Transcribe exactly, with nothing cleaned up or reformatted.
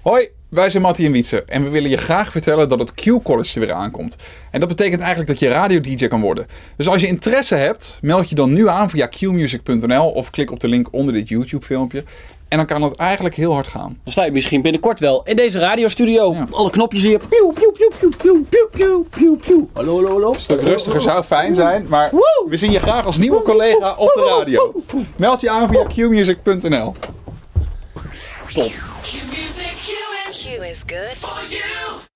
Hoi, wij zijn Mattie en Wietse en we willen je graag vertellen dat het Q-College er weer aankomt. En dat betekent eigenlijk dat je radio-D J kan worden. Dus als je interesse hebt, meld je dan nu aan via q music punt n l of klik op de link onder dit YouTube filmpje. En dan kan het eigenlijk heel hard gaan. Dan sta je misschien binnenkort wel in deze radiostudio. Ja. Alle knopjes hier. Piu, piu, piu, piu, piu, piu, piu, piu, piu. Hallo, hallo, hallo. Een stuk rustiger zou fijn zijn, maar we zien je graag als nieuwe collega op de radio. Meld je aan via q music punt n l. Top. Q is good for you.